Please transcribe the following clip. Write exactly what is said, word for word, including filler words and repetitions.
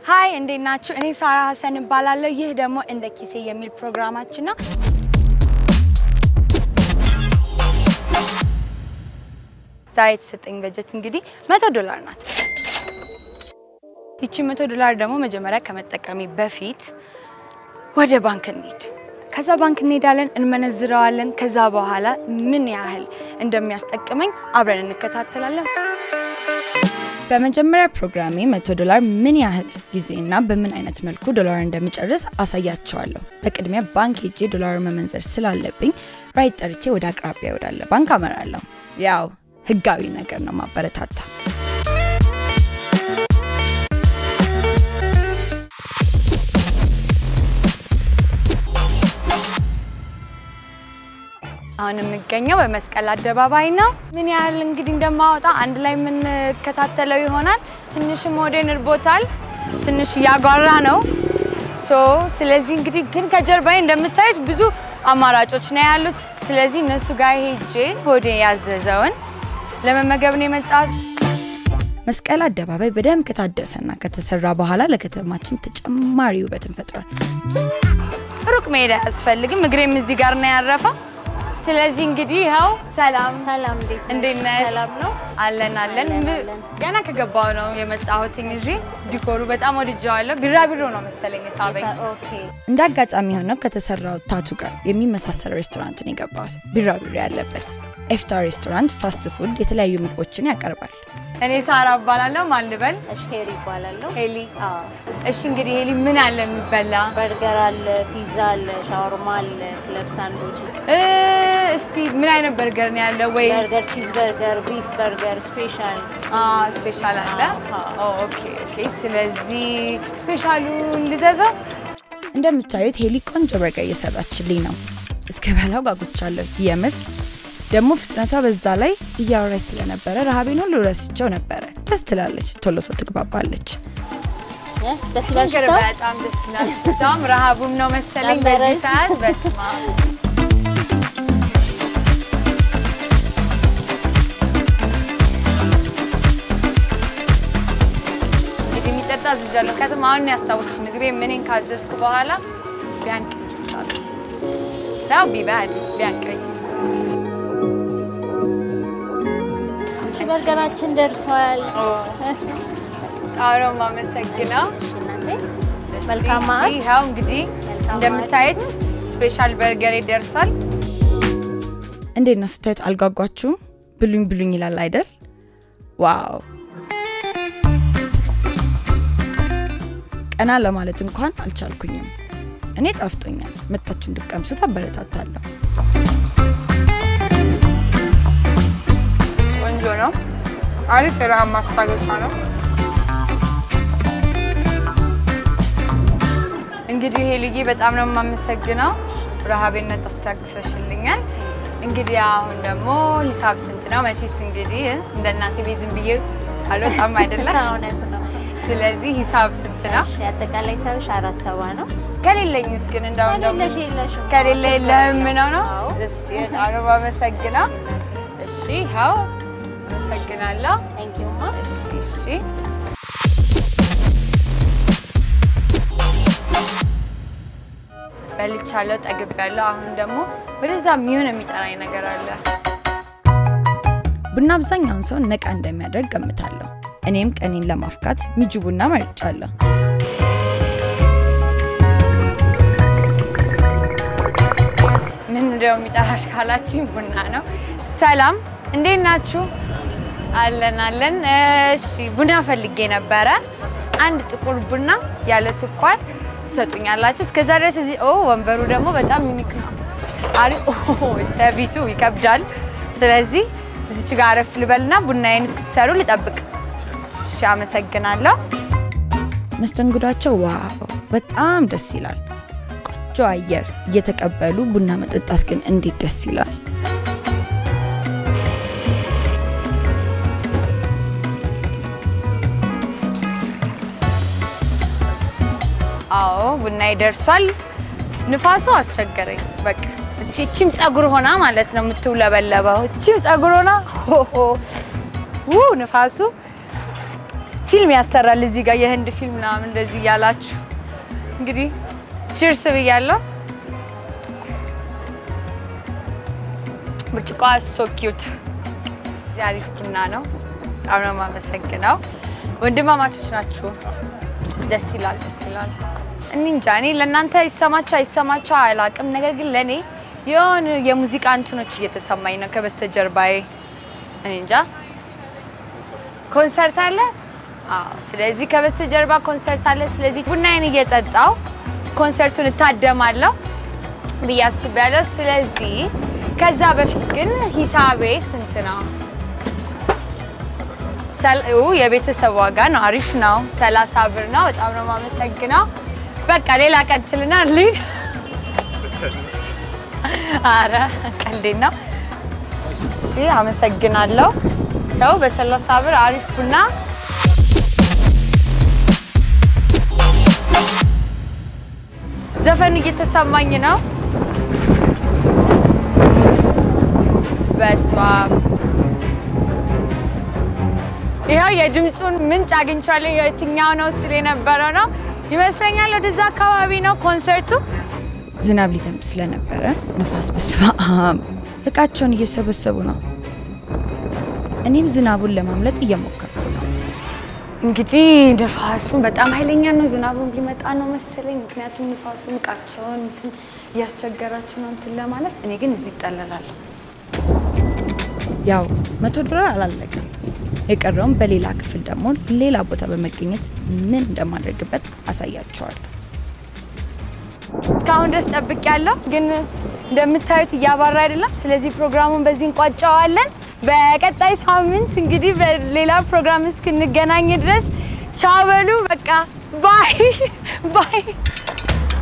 ሃይ እንዴት ናችሁ? እኔ ሳራ ሐሰን እባላለሁ። ይህ ደግሞ እንደ ኪሴ የሚል ፕሮግራማችን ነው። ዛሬ የተሰጠኝ በጀት እንግዲህ መቶ ዶላር ናት። ይቺ መቶ ዶላር ደግሞ መጀመሪያ ከመጠቀሚ በፊት ወደ ባንክ እንሂድ። ከዛ ባንክ እንሄዳለን፣ እንመነዝረዋለን። ከዛ በኋላ ምን ያህል እንደሚያስጠቅመኝ አብረን እንከታተላለን። በመጀመሪያ ፕሮግራሜ መቶ ዶላር ምን ያህል ጊዜና በምን አይነት መልኩ ዶላር እንደምጨርስ አሳያችኋለሁ። በቅድሚያ ባንክ ሄጄ ዶላር መመንዘር ስላለብኝ ራይት ጠርቼ ወደ አቅራቢያ ወዳለ ባንክ አመራለሁ። ያው ህጋዊ ነገር ነው ማበረታታ። አሁን የምገኘው በመስቀል አደባባይ ነው። ምን ያህል እንግዲህ እንደማወጣ አንድ ላይ ምን ከተተለው ይሆናል። ትንሽ ሞዴን እርቦታል፣ ትንሽ ያጓራ ነው። ሶ ስለዚህ እንግዲህ ግን ከጀርባዬ እንደምታዩት ብዙ አማራጮች ነው ያሉት። ስለዚህ እነሱ ጋር ሄጄ ሆዴ ያዘዘውን ለመመገብ ነው የመጣሁት። መስቀል አደባባይ በደንብ ከታደሰና ከተሰራ በኋላ ለከተማችን ተጨማሪ ውበትን ፈጥሯል። ሩቅ መሄድ አያስፈልግም፣ እግሬም እዚህ ጋር ነው ያረፈው። ስለዚህ እንግዲህ ይኸው ሰላም ሰላም እንዴት ነሽ? ሰላም ነው አለን አለን። ገና ከገባው ነው የመጣሁት። እዚህ ዲኮሩ በጣም ወድጄዋለሁ። ቢራቢሮ ነው መሰለኝ ሳበኝ። ኦኬ እንደ አጋጣሚ ሆኖ ከተሰራው ታቱ ጋር የሚመሳሰል ሬስቶራንት ነው የገባሁት። ቢራቢሮ ያለበት ኤፍታ ሬስቶራንት ፋስት ፉድ የተለያዩ ምግቦችን ያቀርባል። እኔ ሳራ እባላለሁ። ማን ልበል? እሺ ሄሊ እባላለሁ። ሄሊ። አዎ እሺ እንግዲህ ሄሊ ምን አለ የሚበላ? በርገር አለ፣ ፒዛ አለ፣ ሻወርማ አለ፣ ክለብ ሳንድዊች። እ እስቲ ምን አይነት በርገር ነው ያለው? ወይ በርገር፣ ቺዝ በርገር፣ ቢፍ በርገር፣ ስፔሻል። አ ስፔሻል አለ። አዎ ኦኬ ኦኬ። ስለዚህ ስፔሻሉ ልዘዘው። እንደምታዩት ሄሊ ቆንጆ በርገር እየሰራችልኝ ነው። እስከበላው ጋጉቻለሁ። የምር ደግሞ ፍጥነቷ በዛ ላይ እያወራች ስለነበረ ረሃቤን ሁሉ ረስቼው ነበር። ደስ ትላለች፣ ቶሎ ሰው ትግባባለች። ደስ ይላል። በጣም ደስ ይላል። በጣም ረሃቡም ነው መሰለኝ በዚህ ሰዓት። በስማ እንግዲህ የሚጠጣ ዝጃለሁ። ከተማውን ያስታውስኩ ምግቤ ምንን ካዘዝኩ በኋላ ቢያንቅ ይሳል ዳው ቢባድ ቢያንቀኝ በርገራችን ደርሷል። ጣውሮ ማመሰግነው። መልካም ማዕድ። ይኸው እንግዲህ እንደምታዩት ስፔሻል በርገር ደርሷል። እንዴት ነው ስታዩት? አልጓጓችሁም? ብሉኝ ብሉኝ ይላል አይደል? ዋው! ቀና ለማለት እንኳን አልቻልኩኝም። እኔ ጣፍጦኛል። መጣችሁ እንድትቀምሱት አበረታታለሁ። ቆንጆ ነው። አሪፍ የረሃብ ማስታገሻ ነው። እንግዲህ ሄልዬ በጣም ነው የማመሰግነው። ረሃቤነት አስታግሰሽልኛል። እንግዲህ አሁን ደግሞ ሂሳብ ስንት ነው? መቼስ እንግዲህ እንደ እናቴ ቤት ዝም ብዬ አልወጣም አይደለ? እውነት ነው። ስለዚህ ሂሳብ ስንት ነው? እሺ አጠቃላይ ሳይሆን አራት ሰባ ነው። ከሌለኝስ ግን እንዳው እንደም ከሌለ የለህም ነው ነው? እሺ በጣም ነው የማመሰግነው። እሺ ሃው አመሰግናለሁ። ታንክ ዩ ማ። እሺ እሺ በልቻለሁ፣ ጠግቤያለሁ። አሁን ደግሞ ወደዛ የሚሆን የሚጠራኝ ነገር አለ። ቡና አብዛኛውን ሰው ነቃ እንደሚያደርግ ገምታለሁ። እኔም ቀኔን ለማፍካት ሚጁ ቡና መርጫለሁ። ምን እንደው የሚጠራሽ ካላችሁ ቡና ነው። ሰላም እንዴት ናችሁ? አለን አለን። እሺ ቡና ፈልጌ ነበረ። አንድ ጥቁር ቡና ያለ ስኳር ሰጡኛላችሁ። እስከዛ ድረስ እዚህ ኦ ወንበሩ ደግሞ በጣም ዩኒክ ነው። አሪ ኦ ሰቢቱ ይከብዳል። ስለዚህ እዚች ጋር አረፍ ልበልና ቡናዬን እስክትሰሩ ልጠብቅ። እሺ አመሰግናለሁ። መስተንግዷቸው ዋው በጣም ደስ ይላል። ቆንጆ አየር እየተቀበሉ ቡና መጠጣት ግን እንዴት ደስ ይላል። አዎ ቡናዬ ደርሷል። ንፋሱ አስቸገረኝ። በቃ እቺም ጸጉር ሆና ማለት ነው የምትውለበለበው። እቺም ጸጉር ሆና ሆሆ ው ንፋሱ ፊልም ያሰራል እዚህ ጋር የህንድ ፊልም ምናምን እንደዚህ ያላችሁ እንግዲህ ቺርስ ብያለሁ ብርጭቆ so cute ያሪፍ ቡና ነው በጣም ነው የማመሰግነው ወንድማማቾች ናችሁ ደስ ይላል ደስ ይላል እንጃ እኔ ለእናንተ ይሰማችሁ አይሰማችሁ አላቅም ነገር ግን ለኔ የሆነ የሙዚቃ እንትኖች እየተሰማኝ ነው ከበስተጀርባዬ እንጃ ኮንሰርት አለ አዎ ስለዚህ ከበስተጀርባ ኮንሰርት አለ ስለዚህ ቡናዬን እየጠጣው ኮንሰርቱን እታደማለሁ በያስባለሁ ስለዚህ ከዛ በፊት ግን ሂሳቤ ስንት ነው ሰልኡ የቤተሰብ ዋጋ ነው አሪፍ ነው ሰላሳ ብር ነው በጣም ነው ማመሰግነው በቃ ሌላ ቀጥልና ልሂድ አረ ቀልዴን ነው እሺ አመሰግናለሁ ያው በሰላሳ ብር አሪፍ ቡና ዘፈኑ እየተሰማኝ ነው በስዋ ይሄው የድምጹን ምንጭ አግኝቻለሁ የትኛው ነው ስለነበረው ነው ይመስለኛል ወደዛ አካባቢ ነው ኮንሰርቱ ዝናብ ሊዘንብ ስለነበረ ንፋስ በስባ እቃቸውን እየሰበሰቡ ነው እኔም ዝናቡን ለማምለጥ እየሞከርኩ ነው እንግዲህ ንፋሱን በጣም ኃይለኛ ነው ዝናቡን ሊመጣ ነው መሰለኝ ምክንያቱም ንፋሱን እቃቸውን እንትን ያስቸገራቸው ነው እንትን ለማለት እኔ ግን እዚህ ይጣላላለሁ ያው መቶ ዶላር አላለቀም የቀረውን በሌላ ክፍል ደግሞ ሌላ ቦታ በመገኘት ምን እንደማደርግበት አሳያቸዋለሁ እስካሁን ድረስ ጠብቄያለሁ ግን እንደምታዩት እያባራ አይደለም ስለዚህ ፕሮግራሙን በዚህ እንቋጫዋለን በቀጣይ ሳምንት እንግዲህ በሌላ ፕሮግራም እስክንገናኝ ድረስ ቻው በሉ በቃ ባይ ባይ